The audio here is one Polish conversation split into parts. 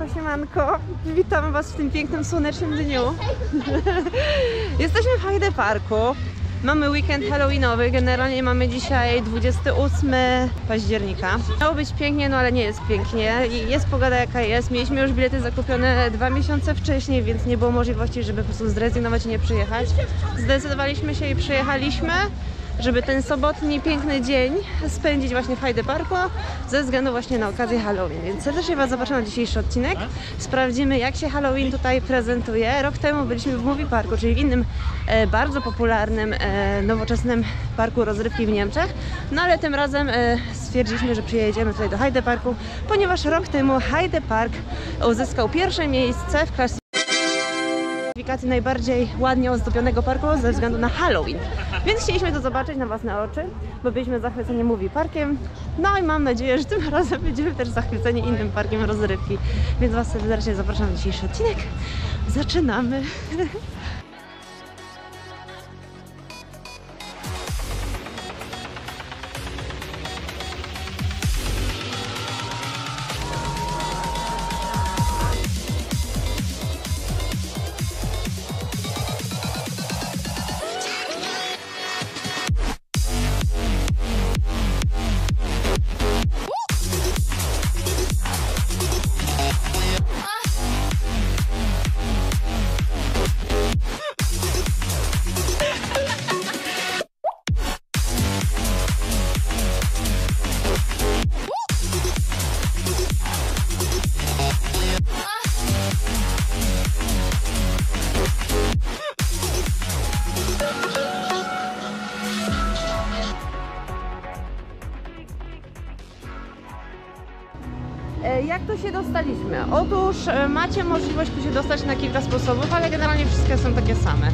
Siemanko, witam was w tym pięknym, słonecznym dniu. Jesteśmy w Hyde Parku. Mamy weekend halloweenowy, generalnie mamy dzisiaj 28 października. Miało być pięknie, no ale nie jest pięknie. Jest pogoda jaka jest. Mieliśmy już bilety zakupione 2 miesiące wcześniej, więc nie było możliwości, żeby po prostu zrezygnować i nie przyjechać. Zdecydowaliśmy się i przyjechaliśmy, żeby ten sobotni, piękny dzień spędzić właśnie w Hyde Parku ze względu właśnie na okazję Halloween. Więc serdecznie was zapraszam na dzisiejszy odcinek. Sprawdzimy, jak się Halloween tutaj prezentuje. Rok temu byliśmy w Movie Parku, czyli w innym bardzo popularnym, nowoczesnym parku rozrywki w Niemczech. No ale tym razem stwierdziliśmy, że przyjedziemy tutaj do Hyde Parku, ponieważ rok temu Hyde Park uzyskał pierwsze miejsce w klasyfikacji najbardziej ładnie ozdobionego parku ze względu na Halloween. Więc chcieliśmy to zobaczyć na własne oczy, bo byliśmy zachwyceni Movie Parkiem. No i mam nadzieję, że tym razem będziemy też zachwyceni innym parkiem rozrywki. Więc was serdecznie zapraszam na dzisiejszy odcinek. Zaczynamy! Jak tu się dostaliśmy? Otóż macie możliwość tu się dostać na kilka sposobów, ale generalnie wszystkie są takie same.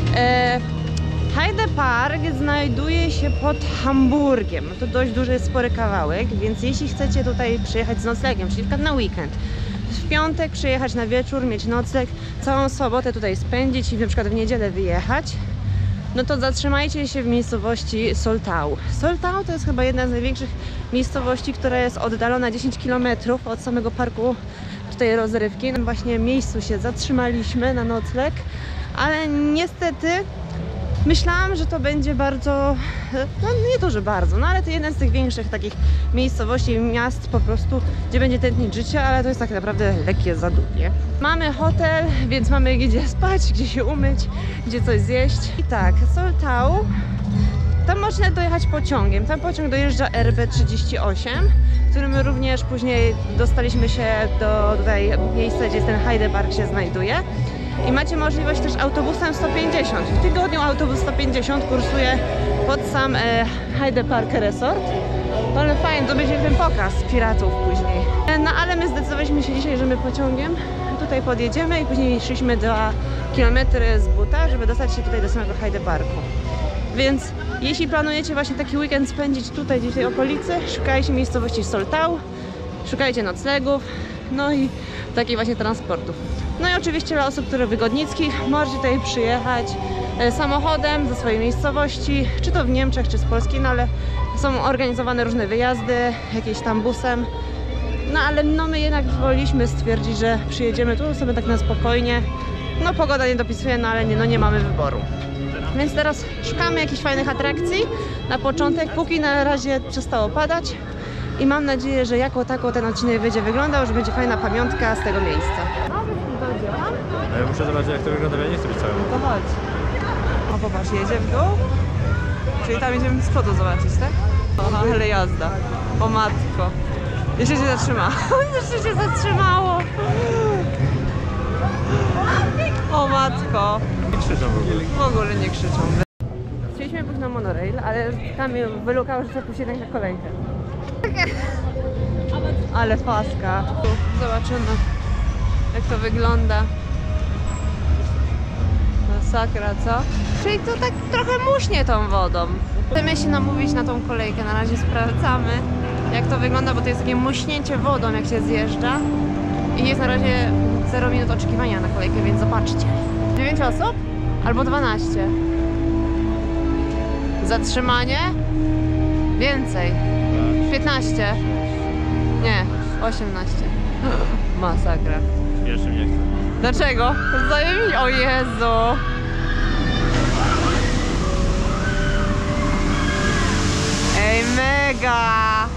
Hyde Park znajduje się pod Hamburgiem. To dość duży, spory kawałek, więc jeśli chcecie tutaj przyjechać z noclegiem, czyli na weekend, w piątek przyjechać na wieczór, mieć nocleg, całą sobotę tutaj spędzić i na przykład w niedzielę wyjechać, no to zatrzymajcie się w miejscowości Soltau. Soltau to jest chyba jedna z największych miejscowości, która jest oddalona 10 km od samego parku tutaj rozrywki. Na właśnie miejscu się zatrzymaliśmy na nocleg, ale niestety myślałam, że to będzie bardzo, no nie to, że bardzo, no ale to jeden z tych większych takich miejscowości, miast po prostu, gdzie będzie tętnić życie, ale to jest tak naprawdę lekkie zadupie. Mamy hotel, więc mamy gdzie spać, gdzie się umyć, gdzie coś zjeść. I tak, Soltau, tam można dojechać pociągiem. Tam pociąg dojeżdża RB38, którym również później dostaliśmy się do tutaj miejsca, gdzie ten Hyde Park się znajduje. I macie możliwość też autobusem 150. W tygodniu autobus 150 kursuje pod sam Hyde Park Resort. Ale fajnie, to będzie ten pokaz piratów później. No ale my zdecydowaliśmy się dzisiaj, że my pociągiem tutaj podjedziemy i później szliśmy 2 km z buta, żeby dostać się tutaj do samego Hyde Parku. Więc jeśli planujecie właśnie taki weekend spędzić tutaj, gdzieś w tej okolicy, szukajcie miejscowości Soltau, szukajcie noclegów, no i takich właśnie transportów. No i oczywiście dla osób, które wygodnickich, możecie tutaj przyjechać samochodem ze swojej miejscowości, czy to w Niemczech, czy z Polski, no ale są organizowane różne wyjazdy, jakieś tam busem. No ale no my jednak woleliśmy stwierdzić, że przyjedziemy tu sobie tak na spokojnie. No pogoda nie dopisuje, no ale nie mamy wyboru. Więc teraz szukamy jakichś fajnych atrakcji na początek, póki na razie przestało padać. I mam nadzieję, że jako tako ten odcinek będzie wyglądał, że będzie fajna pamiątka z tego miejsca. Ja muszę zobaczyć, jak to wygląda, ja nie chcę być cały. No to chodź. O, popatrz, jedzie w dół. Czyli tam jedziemy z przodu zobaczyć, tak? Oha, ale jazda. O matko. Jeszcze się zatrzyma. Jeszcze się zatrzymało. O matko. Nie krzyczą w ogóle. W ogóle nie krzyczą. Chcieliśmy pójść na monorail, ale tam wylukało, że trzeba pójść jednak na kolejkę. Ale faska. Zobaczymy, jak to wygląda. Masakra, co? Czyli to tak trochę musznie tą wodą. Chcemy się namówić na tą kolejkę. Na razie sprawdzamy, jak to wygląda, bo to jest takie muśnięcie wodą, jak się zjeżdża. I jest na razie 0 minut oczekiwania na kolejkę, więc zobaczcie. 9 osób? Albo 12. Zatrzymanie? Więcej. 15. Nie, 18. Masakra. Pierwszym nie chcę. Dlaczego? Zajmij, o Jezu! Ej, mega!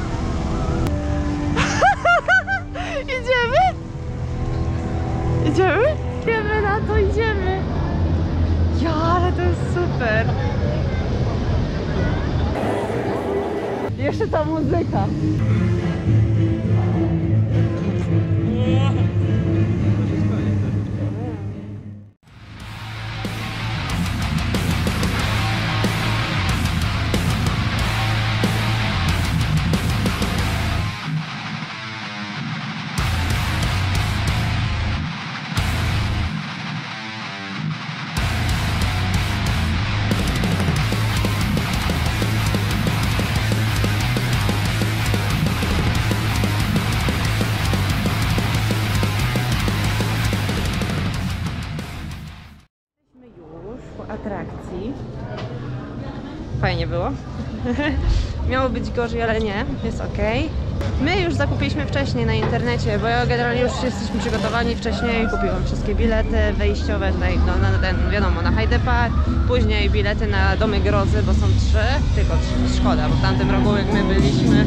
Idziemy? Idziemy? Idziemy na to, idziemy! Ja, ale to jest super! Jeszcze ta muzyka. Atrakcji. Fajnie było. Miało być gorzej, ale nie, jest ok. My już zakupiliśmy wcześniej na internecie, bo ja generalnie już jesteśmy przygotowani wcześniej. Kupiłam wszystkie bilety wejściowe tutaj, no, na ten, wiadomo, na Hyde Park, później bilety na Domy Grozy, bo są 3, tylko 3, szkoda, bo w tamtym roku jak my byliśmy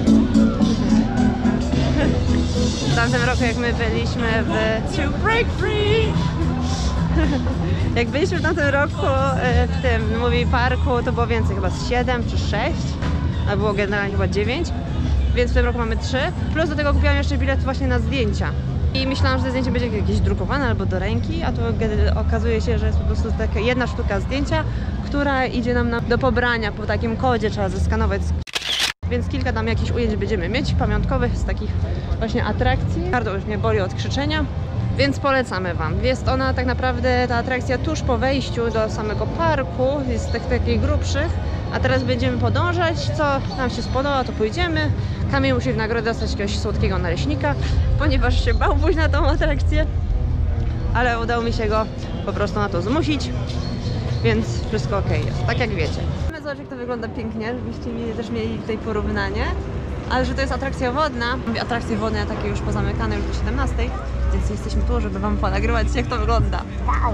To Break Free! Jak byliśmy w tamtym roku w tym Movie Parku, to było więcej, chyba z 7 czy 6, a było generalnie chyba 9, więc w tym roku mamy 3, plus do tego kupiłam jeszcze bilet właśnie na zdjęcia. I myślałam, że to zdjęcie będzie jakieś drukowane albo do ręki, a tu okazuje się, że jest po prostu taka jedna sztuka zdjęcia, która idzie nam do pobrania po takim kodzie, trzeba zeskanować. Więc kilka tam jakichś ujęć będziemy mieć, pamiątkowych z takich właśnie atrakcji. Bardzo już mnie boli od krzyczenia. Więc polecamy Wam. Jest ona tak naprawdę, ta atrakcja tuż po wejściu do samego parku, jest takich grubszych, a teraz będziemy podążać, co nam się spodoba, to pójdziemy. Kamil musi w nagrodę dostać jakiegoś słodkiego naleśnika, ponieważ się bał pójść na tą atrakcję, ale udało mi się go po prostu na to zmusić, więc wszystko ok jest, tak jak wiecie. Zobacz, jak to wygląda pięknie, żebyście też mieli tutaj porównanie, ale że to jest atrakcja wodna, atrakcje wodne takie już pozamykane już do 17. Więc jesteśmy tu, żeby Wam ponagrywać, jak to wygląda. Wow!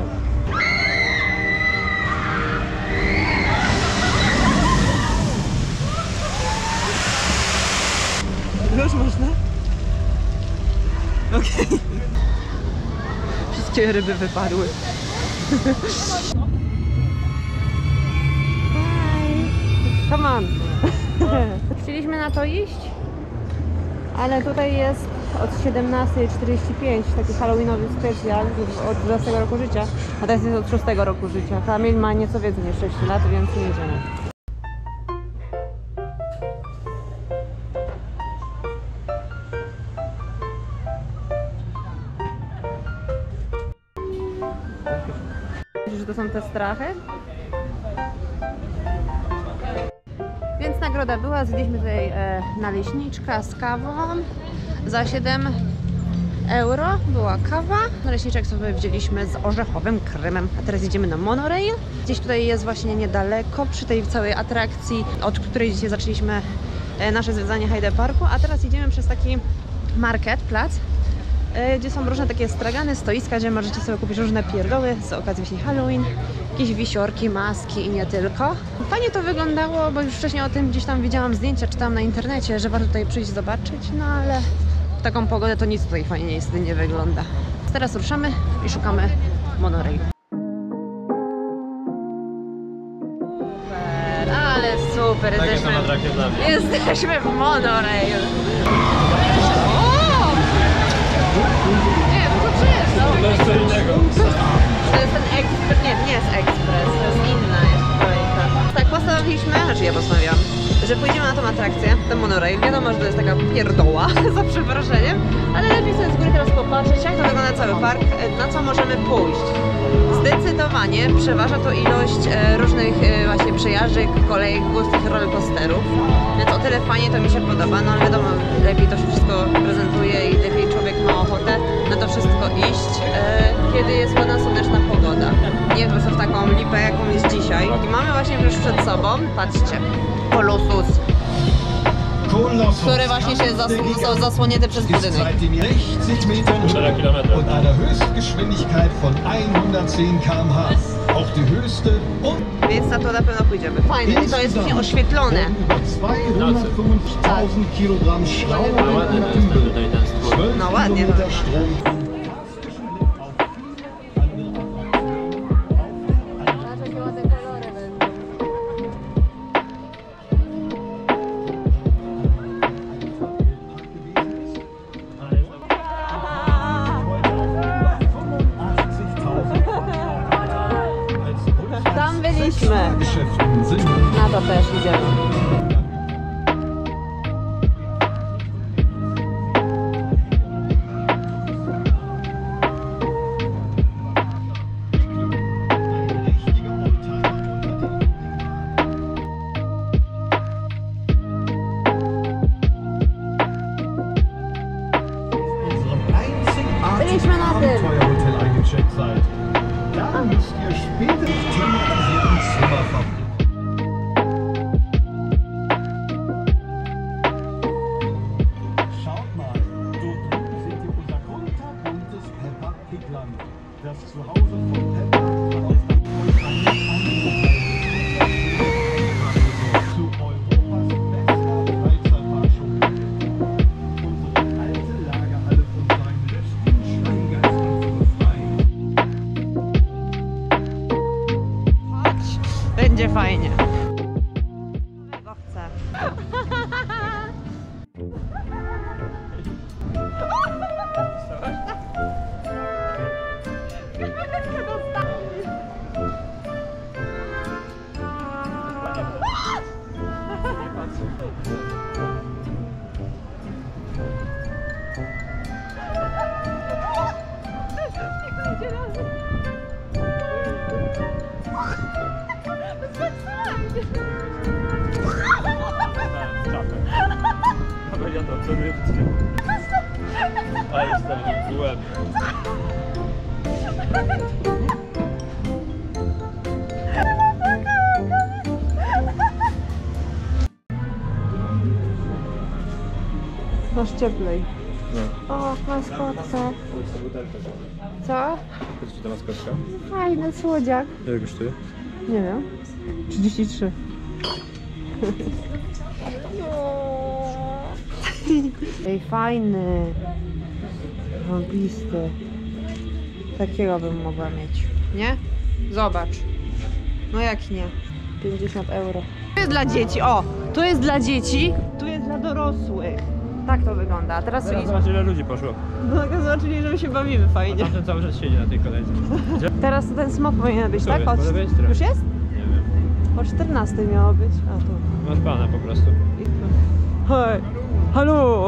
Już można? Okej. Okay. Wszystkie ryby wypadły. Bye! Come on! Chcieliśmy na to iść, ale tutaj jest od 17:45 taki halloweenowy specjal od 12 roku życia, a teraz jest od 6 roku życia. Kamil ma nieco więcej niż 6 lat, więc nie jedziemy. Widzisz, że to są te strachy? Więc nagroda była, zjedliśmy tutaj naleśniczka z kawą. Za 7 euro była kawa. Naleśniczek sobie wzięliśmy z orzechowym kremem. A teraz idziemy na monorail. Gdzieś tutaj jest właśnie niedaleko, przy tej całej atrakcji, od której dzisiaj zaczęliśmy nasze zwiedzanie Hyde Parku. A teraz idziemy przez taki market, plac, gdzie są różne takie stragany, stoiska, gdzie możecie sobie kupić różne pierdoły z okazji właśnie Halloween. Jakieś wisiorki, maski i nie tylko. Fajnie to wyglądało, bo już wcześniej o tym gdzieś tam widziałam zdjęcia, czytałam na internecie, że warto tutaj przyjść zobaczyć, no ale w taką pogodę to nic tutaj fajnie niestety nie wygląda. Teraz ruszamy i szukamy monorail. Super, ale super, jesteśmy w monorail. O! Nie, to jest. To jest co innego. To jest ten ekspres, nie jest ekspres, to jest inna jeszcze kolejka. Tak, postanowiliśmy, znaczy ja postanowiłam, że pójdziemy na tą atrakcję, ten monorail. Wiadomo, że to jest taka pierdoła, za przeproszeniem, ale lepiej sobie z góry teraz popatrzeć, jak to wygląda cały park, na co możemy pójść. Zdecydowanie przeważa to ilość różnych właśnie przejażdżek, kolejek, tych rollercoasterów, więc o tyle fajnie to mi się podoba, no ale wiadomo, lepiej to się wszystko prezentuje i lepiej człowiek ma ochotę na to wszystko iść, kiedy jest ładna, słoneczna pogoda. Nie po prostu w taką lipę, jaką jest dzisiaj. I mamy właśnie już przed sobą, patrzcie, Colossus. które właśnie się są zasłonięte przez budynek. 4 kilometry. Und einer Höchstgeschwindigkeit von 110 km/h. Auch die höchste und Więc na to na pewno pójdziemy. Fajne, i to jest właśnie oświetlone. über 255.000 Kilogramm Schlauch A ładny to jest tutaj ten stwór. 12 No ładnie to Kilometer Strom. Tam byliśmy. Geschäften sind Na to też idziemy. Byliśmy na tym. Abenteuerhotel eingecheckt seid. Dann müsst ihr später klimatisierten Zimmer verbringen. Schaut mal, dort drüben seht ihr unser kunterbuntes Peppa Pigland. Das Zuhause von Peppa zu Europas bester Freizeitparkschule. Unsere alte Lagerhalle von seinen letzten Schweingeistern zu befreien. Będzie fajnie. Go chcę. Ale ja to co rybcie. A jestem w łeb. Masz cieplej. No. O, maskotce. Co? Co ci ta maskotka? Fajny słodziak. Ile kosztuje? Nie wiem. 33. Ej, fajny. Rąbisty. Takiego bym mogła mieć. Nie? Zobacz. No jak nie? 50 euro. To jest dla dzieci. O! Tu jest dla dzieci. Tu jest dla dorosłych. Tak to wygląda. A teraz Teraz zobacz ile ludzi poszło. no, tak zobaczyli, że my się bawimy fajnie. Tamten cały czas siedzi na tej kolejce. Gdzie? Teraz to ten smok powinien być, tak? Po lewej stronie. Już jest? Nie wiem. O 14 miało być. A tu. Masz pana po prostu. Hej, halo!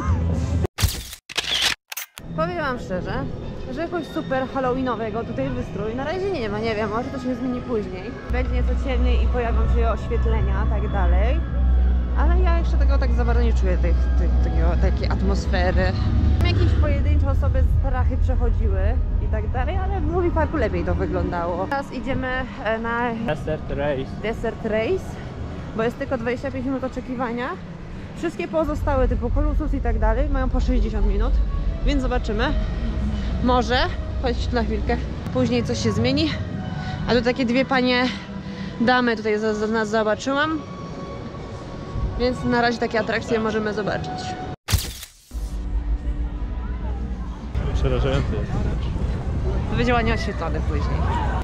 Powiem wam szczerze, że jakoś super halloweenowego tutaj wystrój na razie nie ma, nie wiem, może to się zmieni później. Będzie nieco ciemniej i pojawią się oświetlenia, tak dalej. Ale ja jeszcze tego tak za bardzo nie czuję, takiej atmosfery. Jakieś pojedyncze osoby z parachy przechodziły i tak dalej, ale w Movie Parku lepiej to wyglądało. Teraz idziemy na Desert Race. Desert Race, bo jest tylko 25 minut oczekiwania. Wszystkie pozostałe typu Colossus i tak dalej mają po 60 minut, więc zobaczymy. Może, chodź na chwilkę, później coś się zmieni. A tu takie dwie panie damy tutaj za nas zobaczyłam. Więc na razie takie atrakcje możemy zobaczyć. Przerażający jest. To będzie ładnie oświetlone później.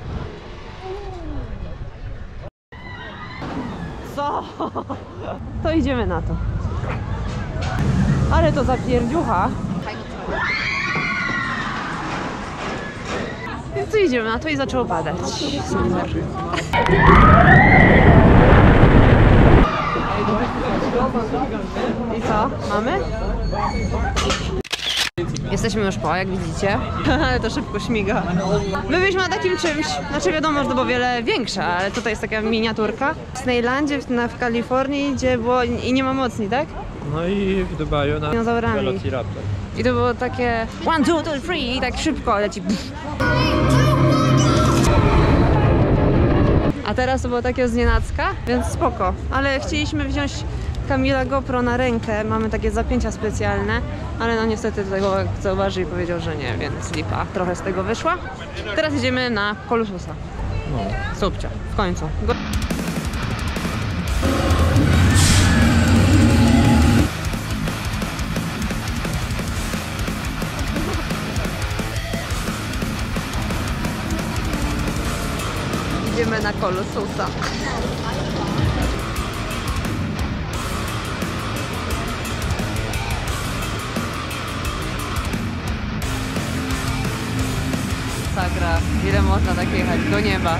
Co? To idziemy na to. Ale to zapierdziucha. Więc to idziemy na to i zaczęło padać. Super. I co? Mamy? Jesteśmy już po, jak widzicie. Ale to szybko śmiga. My byliśmy na takim czymś, znaczy wiadomo, że to było wiele większe, ale tutaj jest taka miniaturka. W Disneylandzie w Kalifornii, gdzie było i nie ma mocni, tak? No i w Dubaju na Dinozaurami. Velociraptor. I to było takie 1, 2, 3 i tak szybko leci. A teraz to było takie znienacka, więc spoko. Ale chcieliśmy wziąć Kamila GoPro na rękę, mamy takie zapięcia specjalne, ale no niestety tego jak zauważył i powiedział, że nie, więc lipa trochę z tego wyszła. Teraz idziemy na Colossusa. No. Subcio, w końcu. Idziemy na Colossusa. Sakra, ile można tak jechać do nieba.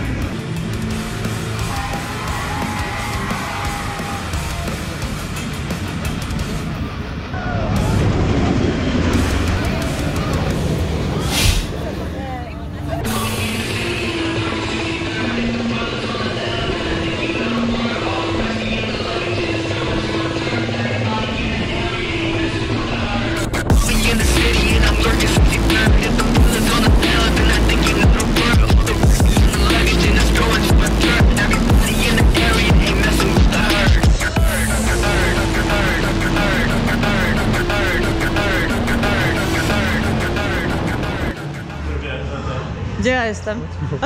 Gdzie ja jestem?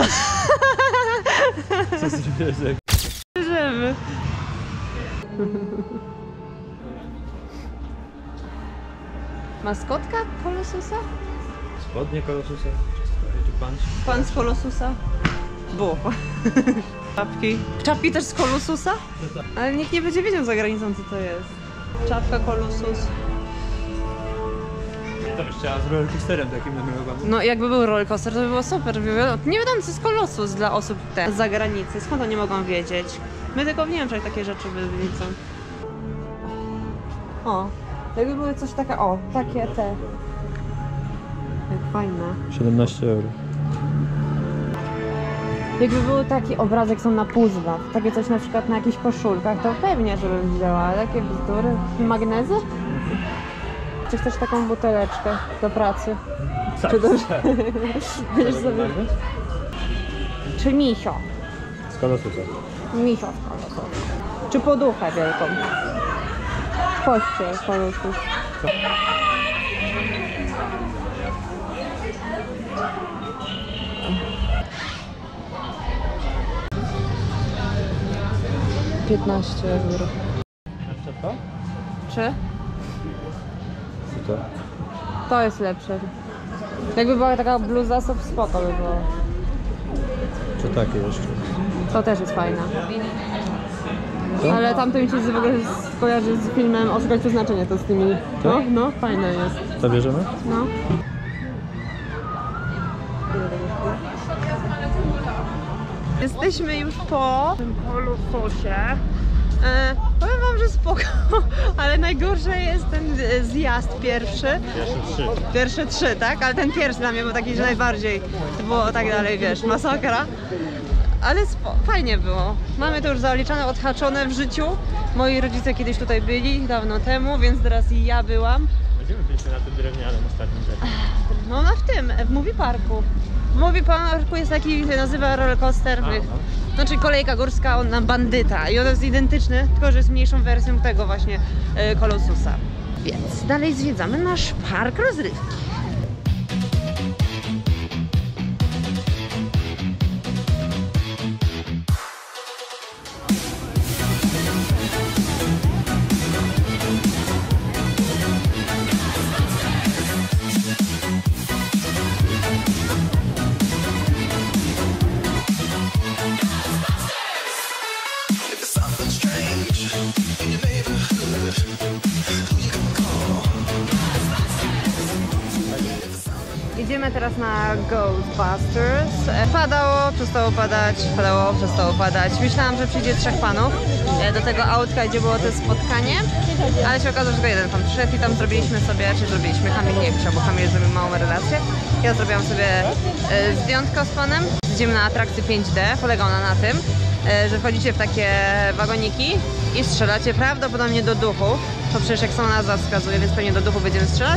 Co zwierzę? Bierzemy. Maskotka Colossusa? Spodnie Colossusa? Czy pan? Pan z Colossusa? Bu. Czapki. Czapki też z Colossusa? Ale nikt nie będzie wiedział za granicą, co to jest. Czapka Colossus. To byś chciała z rollercoasterem takim numerowym. No jakby był rollercoaster, to by było super. Nie wiadomo, co jest Colossus dla osób z zagranicy. Skąd oni mogą wiedzieć? My tylko w Niemczech takie rzeczy widzą. O, jakby były coś takie, o, takie te. Jak fajne. 17 euro. Jakby był taki obrazek, są na puzzlach, takie coś na przykład na jakichś koszulkach, to pewnie, żebym wzięła, ale takie bzdury. Magnezy? Czy chcesz taką buteleczkę do pracy? Tak. Czy Wiesz sobie... Czy misio? Z Colossusa. Misio z Colossus. Czy poduchę wielką? Koście Colossus. €15. Jeszcze to? Czy? Co to? To jest lepsze. Jakby była taka bluza, to spoko by było. Czy takie jeszcze? To też jest fajna. To? Ale tamto mi się w ogóle skojarzy z filmem Oszukać przeznaczenie, to z tymi... No, no, fajne jest. To bierzemy? No. Jesteśmy już po tym Colossusie. Powiem wam, że spoko, ale najgorsze jest ten zjazd pierwszy. Pierwsze trzy, tak? Ale ten pierwszy dla mnie był taki, że najbardziej to było tak dalej, wiesz, masakra. Ale fajnie było. Mamy to już zaliczone, odhaczone w życiu. Moi rodzice kiedyś tutaj byli, dawno temu, więc teraz i ja byłam. Będziemy byliśmy na tym drewnianym ostatnim rzeczy. No w Movie Parku. W Movie Parku jest taki, się nazywa rollercoaster, znaczy kolejka górska, on na bandyta i on jest identyczny, tylko że jest mniejszą wersją tego właśnie Colossusa. Więc dalej zwiedzamy nasz park rozrywki. Idziemy teraz na Ghostbusters. Padało, przestało padać, padało, przestało padać. Myślałam, że przyjdzie 3 panów do tego autka, gdzie było to spotkanie, ale się okazało, że tylko jeden pan przyszedł i tam zrobiliśmy Kamil nie chciał, bo Kamil zrobił małą relację. Ja zrobiłam sobie zdjętko z panem. Idziemy na atrakcję 5D, polega ona na tym, że wchodzicie w takie wagoniki i strzelacie prawdopodobnie do duchów. To przecież jak sama nazwa wskazuje, więc pewnie do duchów będziemy strzelać.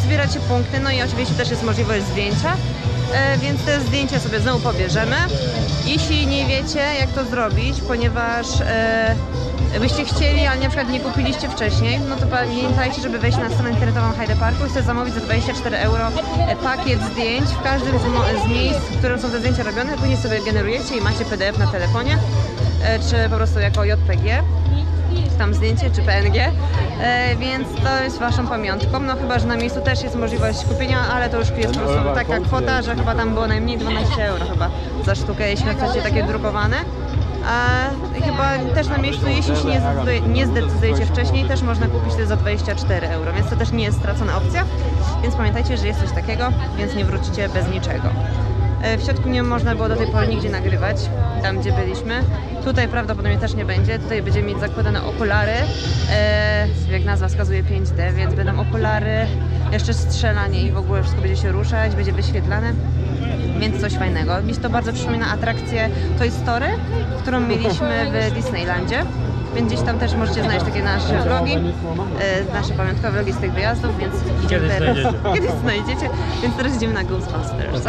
zbieracie punkty, no i oczywiście też jest możliwość zdjęcia, więc te zdjęcie sobie znowu pobierzemy. Jeśli nie wiecie, jak to zrobić, ponieważ byście chcieli, ale na przykład nie kupiliście wcześniej, no to pamiętajcie, żeby wejść na stronę internetową Heide Parku i sobie zamówić za 24 euro pakiet zdjęć w każdym z miejsc, w którym są te zdjęcia robione. Później sobie generujecie i macie PDF na telefonie, czy po prostu jako JPG, czy tam zdjęcie, czy PNG, więc to jest waszą pamiątką. No chyba, że na miejscu też jest możliwość kupienia, ale to już jest po prostu taka kwota, że chyba tam było najmniej 12 euro chyba za sztukę, jeśli chcecie takie drukowane. A chyba też na miejscu, jeśli się nie zdecydujecie wcześniej, też można kupić te za 24 euro, więc to też nie jest stracona opcja. Więc pamiętajcie, że jest coś takiego, więc nie wrócicie bez niczego. W środku nie można było do tej pory nigdzie nagrywać, tam gdzie byliśmy. Tutaj prawdopodobnie też nie będzie. Tutaj będziemy mieć zakładane okulary, jak nazwa wskazuje 5D, więc będą okulary, jeszcze strzelanie i w ogóle wszystko będzie się ruszać, będzie wyświetlane. Więc coś fajnego. Mi to bardzo przypomina atrakcję Toy Story, którą mieliśmy w Disneylandzie. Więc gdzieś tam też możecie znaleźć takie nasze vlogi, nasze pamiątkowe vlogi z tych wyjazdów, więc idziemy teraz. Kiedyś znajdziecie, więc teraz idziemy na Ghostbusters.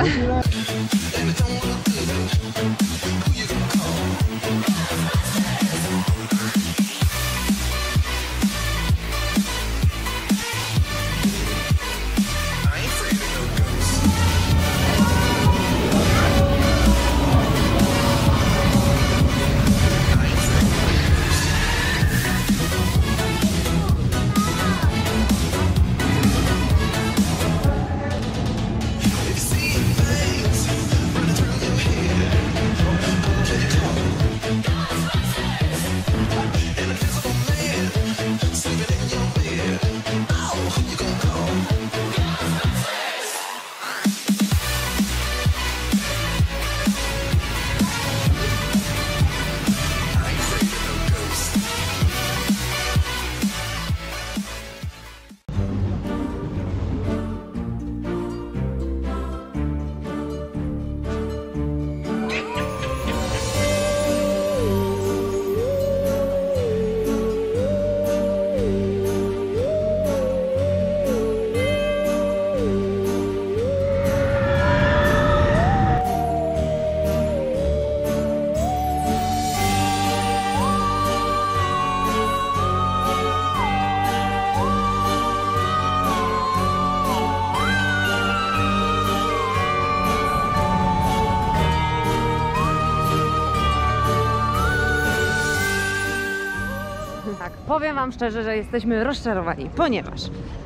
Tak, powiem wam szczerze, że jesteśmy rozczarowani, ponieważ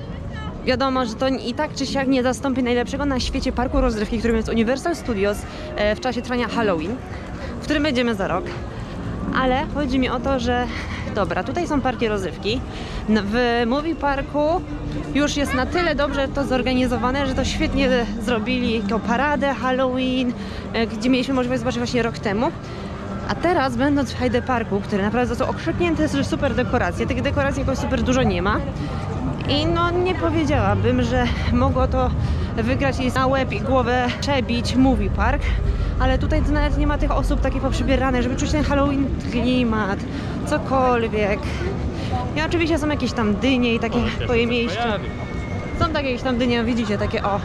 wiadomo, że to i tak czy siak nie zastąpi najlepszego na świecie parku rozrywki, którym jest Universal Studios w czasie trwania Halloween, w którym będziemy za rok. Ale chodzi mi o to, że dobra, tutaj są parki rozrywki. W Movie Parku już jest na tyle dobrze to zorganizowane, że to świetnie zrobili jako paradę Halloween, gdzie mieliśmy możliwość zobaczyć właśnie rok temu. A teraz, będąc w Heide Parku, który naprawdę został okrzyknięty, że super dekoracje, tych dekoracji jakoś super dużo nie ma. I no nie powiedziałabym, że mogło to wygrać i na łeb i głowę przebić Movie Park, ale tutaj to nawet nie ma tych osób takich poprzybieranych, żeby czuć ten Halloween klimat, cokolwiek. I oczywiście są jakieś tam dynie i takie pojemniejsze. Są takie jakieś tam dynie, widzicie, takie o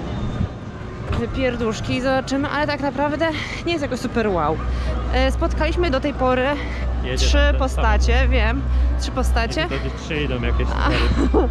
pierduszki, zobaczymy, ale tak naprawdę nie jest jakoś super wow. Spotkaliśmy do tej pory trzy postacie, wiem, trzy postacie. Wtedy przyjdą jakieś stary.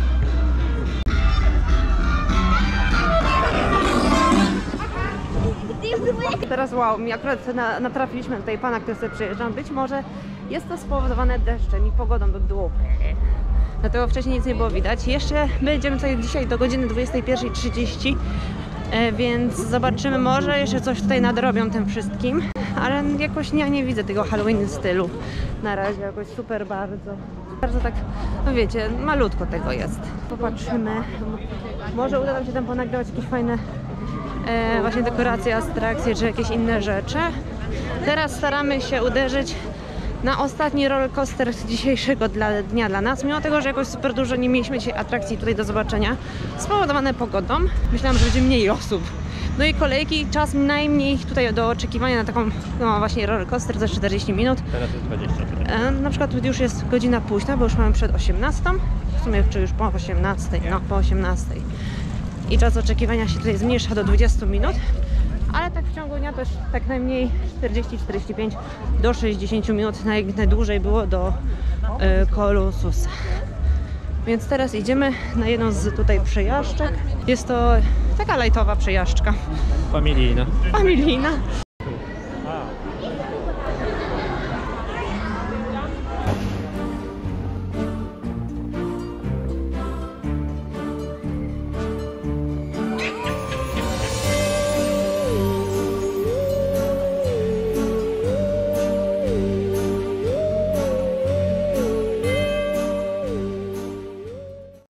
Teraz wow, mi akurat natrafiliśmy tutaj pana, który sobie przejeżdżał. Być może jest to spowodowane deszczem i pogodą do dupy. Dlatego wcześniej nic nie było widać. Jeszcze będziemy tutaj dzisiaj do godziny 21:30, więc zobaczymy, może jeszcze coś tutaj nadrobią tym wszystkim. Ale jakoś nie widzę tego Halloween stylu na razie, jakoś super bardzo. Bardzo tak, no wiecie, malutko tego jest. Popatrzymy, może uda nam się tam ponagrywać jakieś fajne właśnie dekoracje, atrakcje czy jakieś inne rzeczy. Teraz staramy się uderzyć na ostatni rollercoaster dzisiejszego dnia dla nas, mimo tego, że jakoś super dużo nie mieliśmy dzisiaj atrakcji tutaj do zobaczenia, spowodowane pogodą. Myślałam, że będzie mniej osób No i kolejki, czas najmniej tutaj do oczekiwania na taką, no właśnie roller coaster to 40 minut. Teraz jest 20. Na przykład już jest godzina późna, bo już mamy przed 18. W sumie czy już po 18, no po 18. I czas oczekiwania się tutaj zmniejsza do 20 minut. Ale tak w ciągu dnia też tak najmniej 40-45 do 60 minut najdłużej było do Colossusa. Więc teraz idziemy na jedną z tutaj przejażdżek. Jest to taka lajtowa przejażdżka. Familijna. Familijna.